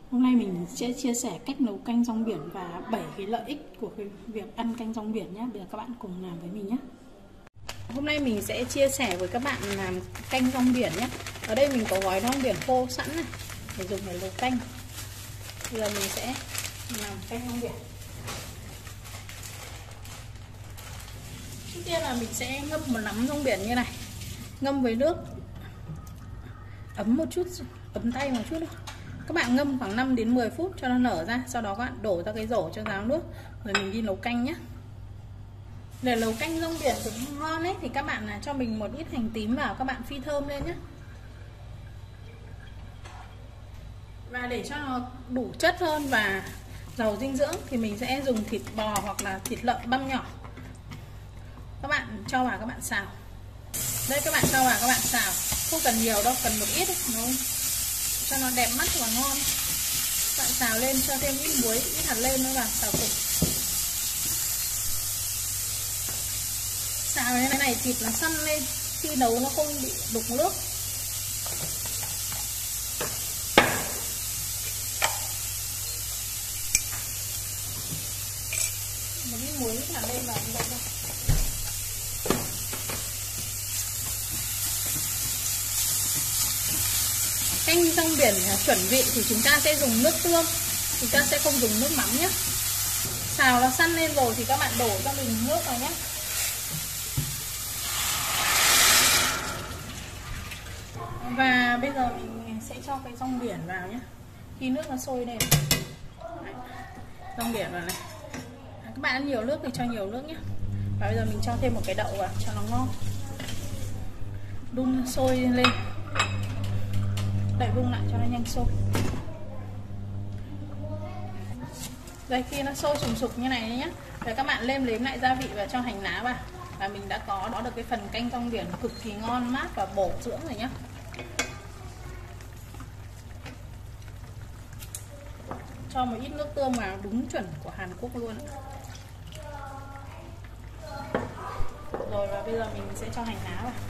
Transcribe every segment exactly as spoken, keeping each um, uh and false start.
Hôm nay mình sẽ chia sẻ cách nấu canh rong biển và bảy cái lợi ích của cái việc ăn canh rong biển nhé. Bây giờ các bạn cùng làm với mình nhé. Hôm nay mình sẽ chia sẻ với các bạn làm canh rong biển nhé. Ở đây mình có gói rong biển khô sẵn này để dùng để nấu canh. Bây giờ mình sẽ làm canh rong biển. Trước tiên là mình sẽ ngâm một nắm rong biển như này, ngâm với nước ấm một chút, ấm tay một chút thôi. Các bạn ngâm khoảng năm đến mười phút cho nó nở ra, sau đó các bạn đổ ra cái rổ cho ráo nước rồi mình đi nấu canh nhé. Để nấu canh rong biển được ngon ấy thì các bạn là cho mình một ít hành tím vào, các bạn phi thơm lên nhé. Và để cho nó đủ chất hơn và giàu dinh dưỡng thì mình sẽ dùng thịt bò hoặc là thịt lợn băm nhỏ. Các bạn cho vào, các bạn xào. Đây, các bạn cho vào, các bạn xào. Không cần nhiều đâu, cần một ít nó cho nó đẹp mắt và ngon. Các bạn xào lên, cho thêm ít muối, ít hạt lên nữa vào, xào cùng. Xào như thế này thịt nó săn lên, khi nấu nó không bị đục nước. Một ít muối, ít hạt lên vào như vậy thôi. Canh rong biển chuẩn vị thì chúng ta sẽ dùng nước tương, chúng ta sẽ không dùng nước mắm nhé. Xào nó săn lên rồi thì các bạn đổ cho mình nước vào nhé. Và bây giờ mình sẽ cho cái rong biển vào nhé. Khi nước nó sôi lên, đấy, rong biển vào này. Các bạn ăn nhiều nước thì cho nhiều nước nhé. Và bây giờ mình cho thêm một cái đậu vào cho nó ngon. Đun sôi lên, đậy vung lại cho nó nhanh sôi. Đây, khi nó sôi sùng sục như này nhé, rồi các bạn nêm nếm lại gia vị và cho hành lá vào, và mình đã có đó được cái phần canh rong biển cực kỳ ngon, mát và bổ dưỡng rồi nhé. Cho một ít nước tương vào đúng chuẩn của Hàn Quốc luôn. Rồi, và bây giờ mình sẽ cho hành lá vào.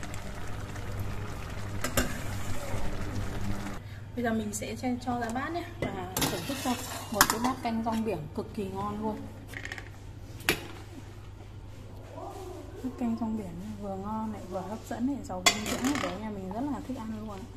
Bây giờ mình sẽ cho ra bát nhé và thưởng thức cho một cái bát canh rong biển cực kỳ ngon luôn. Canh rong biển vừa ngon lại vừa hấp dẫn lại giàu dinh dưỡng, để nhà mình rất là thích ăn luôn.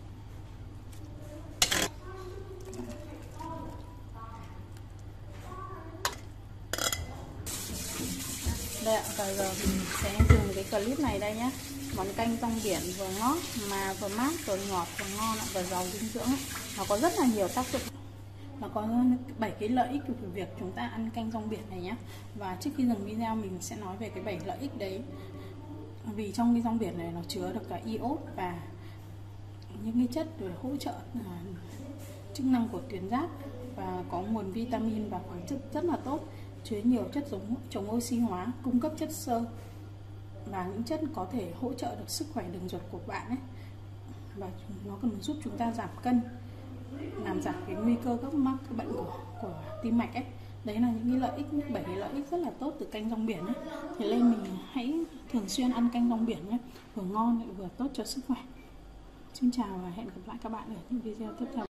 Đây ạ, và giờ mình sẽ dùng cái clip này đây nhé. Món canh rong biển vừa ngót mà vừa mát, vừa ngọt, vừa ngon, vừa giàu dinh dưỡng. Nó có rất là nhiều tác dụng. Nó có bảy cái lợi ích của việc chúng ta ăn canh rong biển này nhé. Và trước khi dừng video mình sẽ nói về cái bảy lợi ích đấy. Vì trong cái rong biển này nó chứa được cả iốt và những cái chất để hỗ trợ chức năng của tuyến giáp, và có nguồn vitamin và khoáng chất rất là tốt, chứa nhiều chất giống chống oxy hóa, cung cấp chất xơ và những chất có thể hỗ trợ được sức khỏe đường ruột của bạn ấy. Và nó còn giúp chúng ta giảm cân, làm giảm cái nguy cơ các mắc các bệnh của, của tim mạch ấy. Đấy là những cái lợi ích, bảy cái lợi ích rất là tốt từ canh rong biển ấy. Thì lên mình hãy thường xuyên ăn canh rong biển nhé, vừa ngon lại vừa tốt cho sức khỏe. Xin chào và hẹn gặp lại các bạn ở những video tiếp theo.